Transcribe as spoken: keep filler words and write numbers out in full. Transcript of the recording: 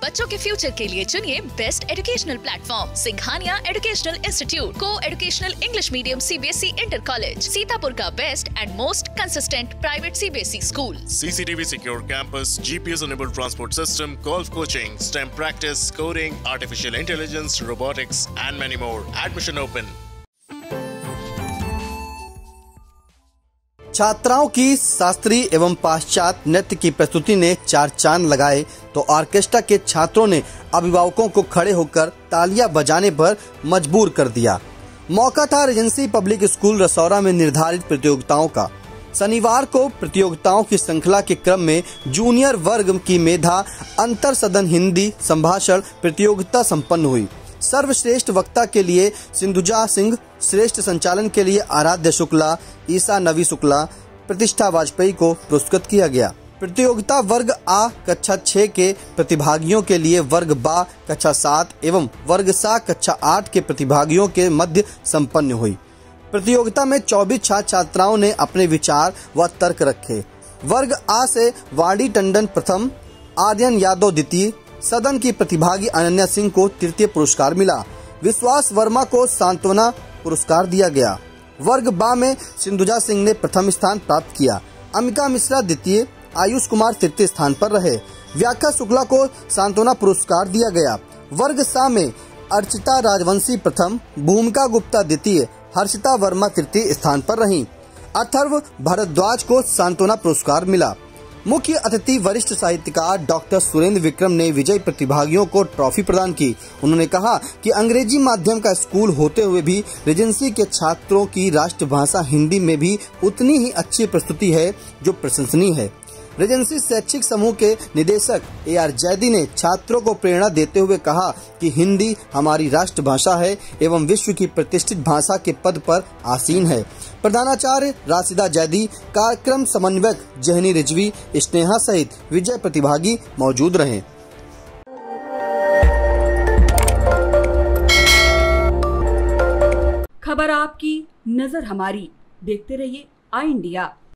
बच्चों के फ्यूचर के लिए चुनिए best educational platform Singhania educational institute, को educational English medium CBSE inter college, Sitapur का best and most consistent private CBSE school. CCTV secure campus, GPS enabled transport system, golf coaching, STEM practice, coding, artificial intelligence, robotics and many more. Admission open. छात्राओं की शास्त्रीय एवं पाश्चात्य नृत्य की प्रस्तुति ने चार चांद लगाए तो ऑर्केस्ट्रा के छात्रों ने अभिभावकों को खड़े होकर तालियां बजाने पर मजबूर कर दिया। मौका था रेजेंसी पब्लिक स्कूल रसौरा में निर्धारित प्रतियोगिताओं का। शनिवार को प्रतियोगिताओं की श्रृंखला के क्रम में जूनियर वर्ग की मेधा अंतर सदन हिंदी संभाषण प्रतियोगिता संपन्न हुई। सर्वश्रेष्ठ वक्ता के लिए सिंधुजा सिंह, श्रेष्ठ संचालन के लिए आराध्य शुक्ला, ईसा नवी शुक्ला, प्रतिष्ठा वाजपेयी को पुरस्कृत किया गया। प्रतियोगिता वर्ग आ कक्षा छह के प्रतिभागियों के लिए वर्ग बा कक्षा सात एवं वर्ग सा कक्षा आठ के प्रतिभागियों के मध्य संपन्न हुई। प्रतियोगिता में चौबीस छात्र छात्राओं ने अपने विचार व तर्क रखे। वर्ग आ से वाणी टंडन प्रथम, आर्यन यादव द्वितीय, सदन की प्रतिभागी अनन्या सिंह को तृतीय पुरस्कार मिला। विश्वास वर्मा को सांत्वना पुरस्कार दिया गया। वर्ग बा में सिंधुजा सिंह ने प्रथम स्थान प्राप्त किया। अमिका मिश्रा द्वितीय, आयुष कुमार तृतीय स्थान पर रहे। व्याख्या शुक्ला को सांत्वना पुरस्कार दिया गया। वर्ग सा में अर्चिता राजवंशी प्रथम, भूमिका गुप्ता द्वितीय, हर्षिता वर्मा तृतीय स्थान पर रहीं। अथर्व भारद्वाज को सांत्वना पुरस्कार मिला। मुख्य अतिथि वरिष्ठ साहित्यकार डॉक्टर सुरेंद्र विक्रम ने विजयी प्रतिभागियों को ट्रॉफी प्रदान की। उन्होंने कहा कि अंग्रेजी माध्यम का स्कूल होते हुए भी रेजेंसी के छात्रों की राष्ट्रभाषा हिंदी में भी उतनी ही अच्छी प्रस्तुति है जो प्रशंसनीय है। रेजेंसी शैक्षिक समूह के निदेशक ए आर जैदी ने छात्रों को प्रेरणा देते हुए कहा कि हिंदी हमारी राष्ट्रभाषा है एवं विश्व की प्रतिष्ठित भाषा के पद पर आसीन है। प्रधानाचार्य राशिदा जैदी, कार्यक्रम समन्वयक जहनी रिजवी, स्नेहा सहित विजय प्रतिभागी मौजूद रहे। खबर आपकी, नजर हमारी। देखते रहिए आई इंडिया।